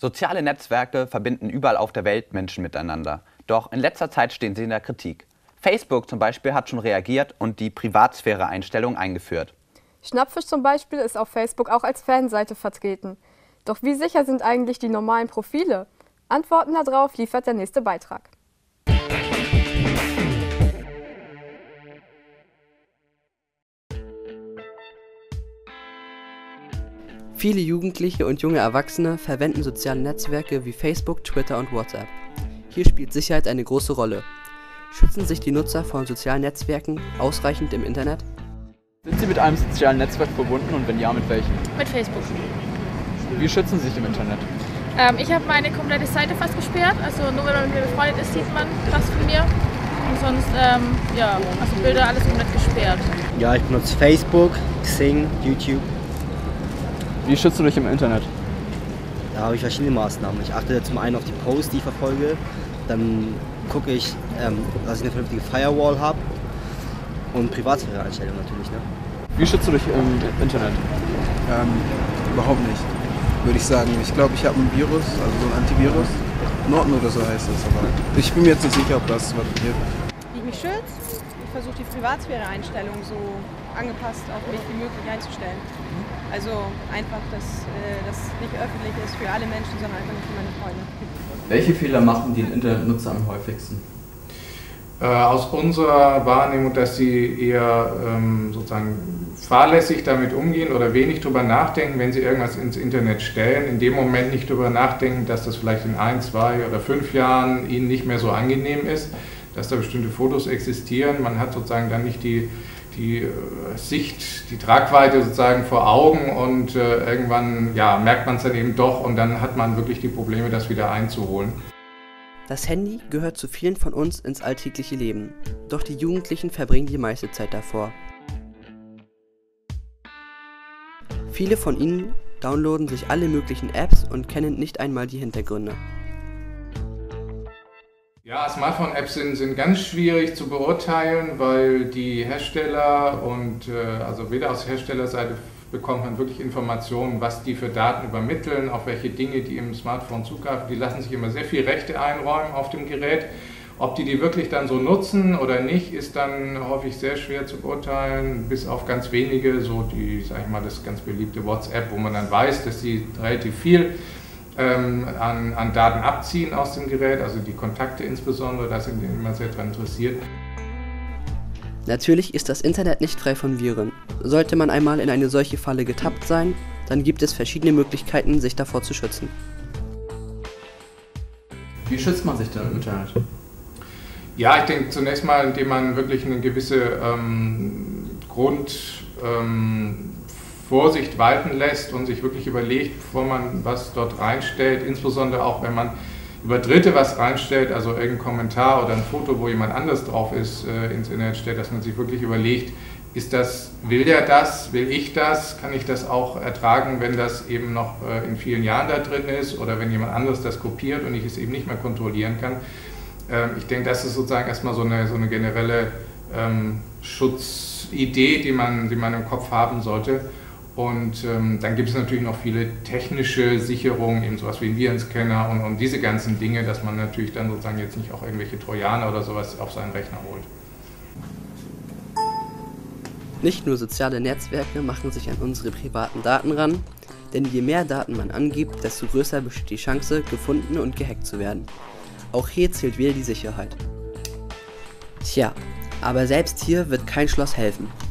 Soziale Netzwerke verbinden überall auf der Welt Menschen miteinander. Doch in letzter Zeit stehen sie in der Kritik. Facebook zum Beispiel hat schon reagiert und die Privatsphäre-Einstellung eingeführt. Schnappfisch zum Beispiel ist auf Facebook auch als Fanseite vertreten. Doch wie sicher sind eigentlich die normalen Profile? Antworten darauf liefert der nächste Beitrag. Viele Jugendliche und junge Erwachsene verwenden soziale Netzwerke wie Facebook, Twitter und WhatsApp. Hier spielt Sicherheit eine große Rolle. Schützen sich die Nutzer von sozialen Netzwerken ausreichend im Internet? Sind Sie mit einem sozialen Netzwerk verbunden und wenn ja, mit welchem? Mit Facebook. Wie schützen Sie sich im Internet? Ich habe meine komplette Seite fast gesperrt, also nur wenn man mit mir befreundet ist, sieht man was von mir. Und sonst, also Bilder, alles komplett gesperrt. Ja, ich benutze Facebook, Xing, YouTube. Wie schützt du dich im Internet? Da habe ich verschiedene Maßnahmen. Ich achte zum einen auf die Posts, die ich verfolge. Dann gucke ich, dass ich eine vernünftige Firewall habe. Und Privatsphäre-Einstellungen natürlich. Ne? Wie schützt du dich im Internet? Überhaupt nicht, würde ich sagen. Ich glaube, ich habe ein Virus, also so ein Antivirus. Norton oder so heißt es, aber ich bin mir jetzt nicht sicher, ob das was wird. Wie ich mich schütze? Ich versuche die Privatsphäre-Einstellung so angepasst auf mich wie möglich einzustellen. Also einfach, dass das nicht öffentlich ist für alle Menschen, sondern einfach nur für meine Freunde. Welche Fehler machen die Internetnutzer am häufigsten? Aus unserer Wahrnehmung, dass sie eher sozusagen fahrlässig damit umgehen oder wenig darüber nachdenken, wenn sie irgendwas ins Internet stellen, in dem Moment nicht darüber nachdenken, dass das vielleicht in 1, 2 oder 5 Jahren ihnen nicht mehr so angenehm ist, dass da bestimmte Fotos existieren. Man hat sozusagen dann nicht die Sicht, die Tragweite sozusagen vor Augen und irgendwann merkt man es dann eben doch und dann hat man wirklich die Probleme, das wieder einzuholen. Das Handy gehört zu vielen von uns ins alltägliche Leben, doch die Jugendlichen verbringen die meiste Zeit davor. Viele von ihnen downloaden sich alle möglichen Apps und kennen nicht einmal die Hintergründe. Ja, Smartphone-Apps sind ganz schwierig zu beurteilen, weil die Hersteller also weder aus Herstellerseite bekommt man wirklich Informationen, was die für Daten übermitteln, auf welche Dinge die im Smartphone zugreifen. Die lassen sich immer sehr viel Rechte einräumen auf dem Gerät. Ob die wirklich dann so nutzen oder nicht, ist dann häufig sehr schwer zu beurteilen, bis auf ganz wenige, so die, sag ich mal, das ganz beliebte WhatsApp, wo man dann weiß, dass sie relativ viel an Daten abziehen aus dem Gerät, also die Kontakte insbesondere, da sind die immer sehr daran interessiert. Natürlich ist das Internet nicht frei von Viren. Sollte man einmal in eine solche Falle getappt sein, dann gibt es verschiedene Möglichkeiten, sich davor zu schützen. Wie schützt man sich denn im Internet? Ja, ich denke zunächst mal, indem man wirklich eine gewisse Vorsicht walten lässt und sich wirklich überlegt, bevor man was dort reinstellt, insbesondere auch wenn man über Dritte was reinstellt, also irgendein Kommentar oder ein Foto, wo jemand anders drauf ist, ins Internet stellt, dass man sich wirklich überlegt, will der das, will ich das, kann ich das auch ertragen, wenn das eben noch in vielen Jahren da drin ist oder wenn jemand anderes das kopiert und ich es eben nicht mehr kontrollieren kann. Ich denke, das ist sozusagen erstmal so eine generelle Schutzidee, die man im Kopf haben sollte. Und dann gibt es natürlich noch viele technische Sicherungen, eben sowas wie ein Virenscanner und diese ganzen Dinge, dass man natürlich dann sozusagen jetzt nicht auch irgendwelche Trojaner oder sowas auf seinen Rechner holt. Nicht nur soziale Netzwerke machen sich an unsere privaten Daten ran, denn je mehr Daten man angibt, desto größer besteht die Chance, gefunden und gehackt zu werden. Auch hier zählt wieder die Sicherheit. Tja, aber selbst hier wird kein Schloss helfen.